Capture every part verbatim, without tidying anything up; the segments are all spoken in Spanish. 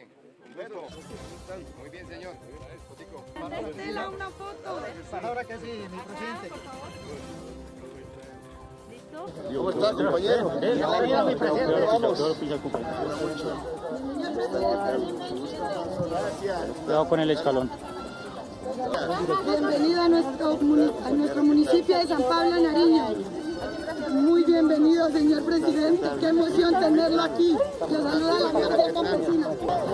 Muy bien, señor. Estela, una foto. Palabra que sí, mi presidente. ¿Listo? ¿Cómo está, compañero? Bienvenido, mi presidente. Vamos. Cuidado con el escalón. Bienvenido a nuestro, a nuestro municipio de San Pablo, Nariño. Muy bienvenido, señor presidente. Qué emoción tenerlo aquí. Le saluda la Cámara Campesina.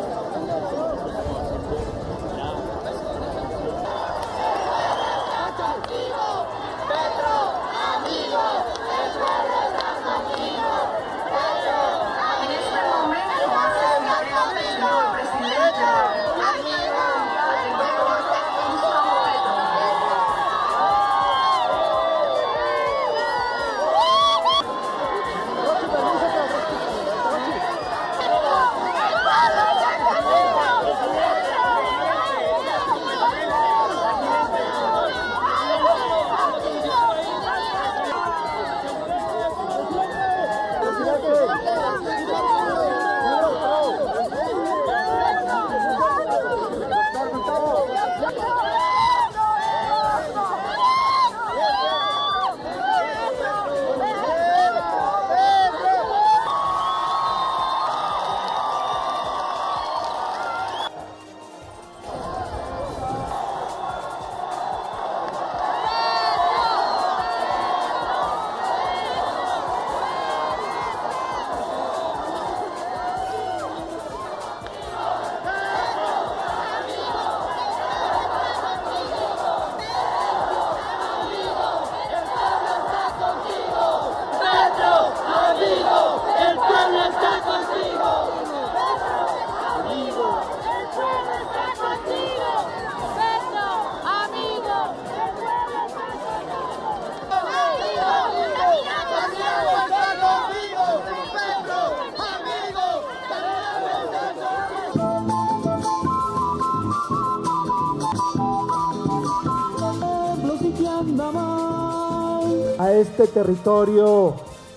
A este territorio.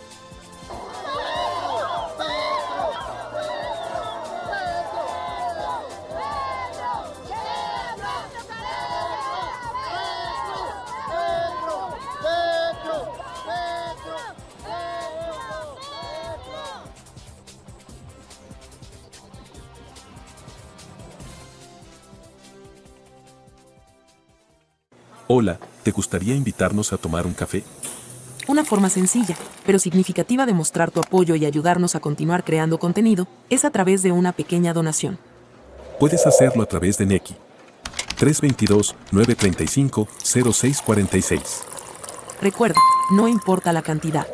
Hola, ¿te gustaría invitarnos a tomar un café? Una forma sencilla, pero significativa de mostrar tu apoyo y ayudarnos a continuar creando contenido, es a través de una pequeña donación. Puedes hacerlo a través de Nequi. tres dos dos, nueve tres cinco, cero seis cuatro seis. Recuerda, no importa la cantidad.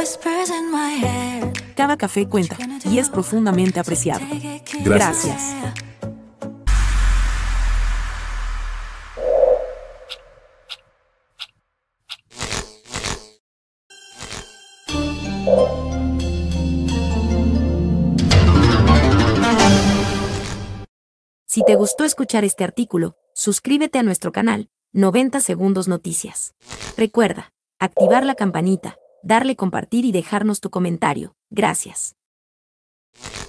Cada café cuenta, y es profundamente apreciado. Gracias. Gracias. Si te gustó escuchar este artículo, suscríbete a nuestro canal, noventa Segundos Noticias. Recuerda, activar la campanita, darle compartir y dejarnos tu comentario. Gracias.